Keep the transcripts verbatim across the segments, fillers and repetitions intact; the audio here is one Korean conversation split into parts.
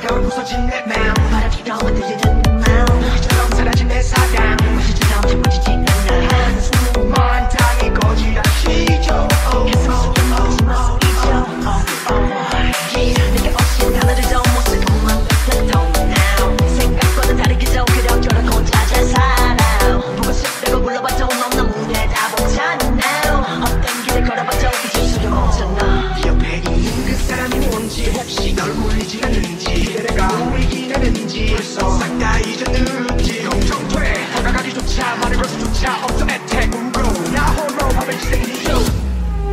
겨울 부서진 내 맘 바람처럼 들리는 마음 너희처럼 사라진 내 사랑 마시처럼 채워지지 않아 한숨만 땅이 꺼지라 시죠 가슴 속에 멈춘 맛을 잊어 내게 없이 하나들도 모습만 뱉었던 now 생각과는 다르게 더 그럭저럭 혼자 잘 살아 보고 싶다고 불러봐도 넌 너무나 다 벅차는 now 어떤 길을 걸어봐도 잊을 수가 없잖아 네 옆에 있는 그 사람이 뭔지 혹시 널 울리지 않는지 내가 울리긴 하는지 벌써 싹 다 잊었는지 걱정돼 다가가기조차 말을 걸 수조차 없어 애태우고 나 홀로 밤을 지새기죠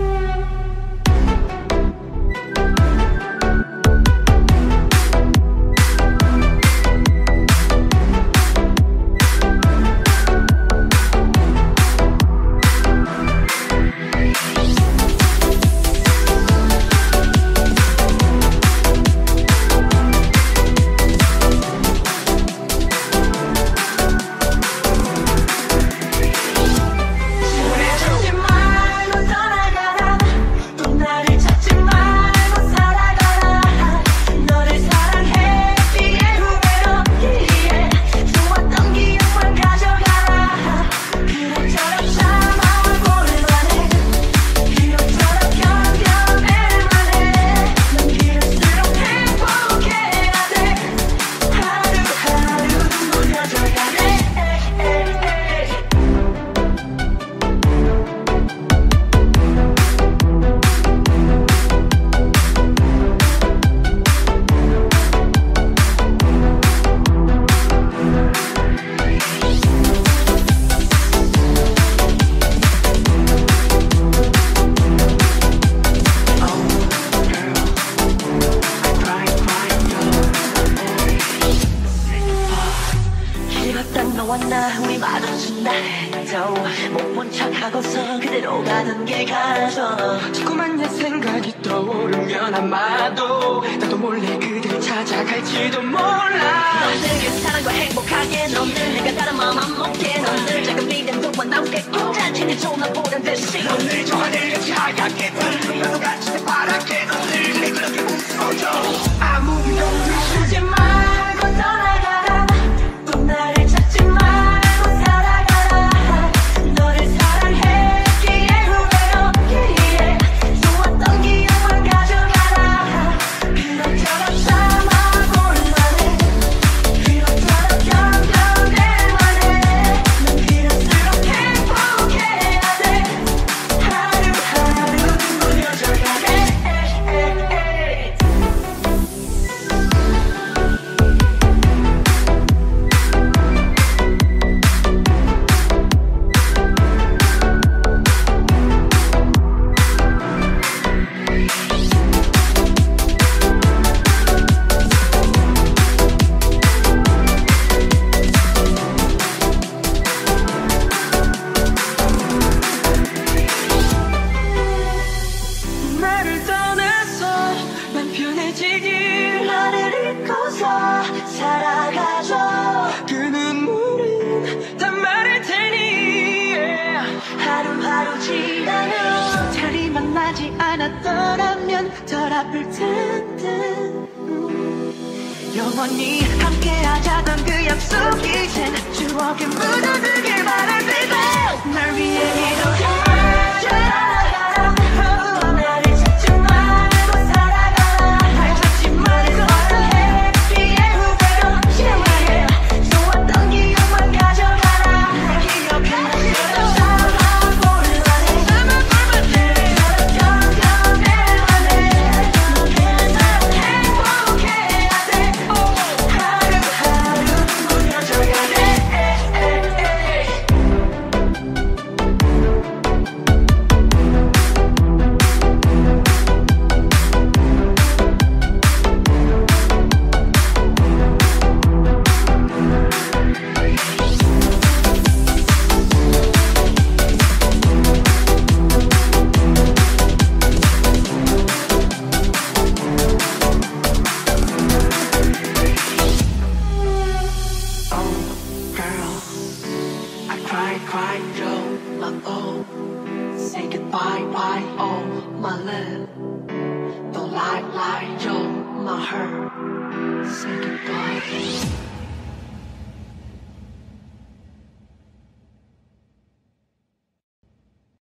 영원히 함께하자던 그 약속 이젠 추억에 묻어들길 바랄 baby 날 위해 기도해 나를 찾지 말고 살아가라 날 찾지 말고 사랑해 비의 후배로 yeah 좋았던 기억만 가져가라 날 기억해 참아 볼만해 참아 볼만해 너처럼 변해만해 너의 사랑 행복해야 돼 하루하루 무뎌져야 돼 Say goodbye.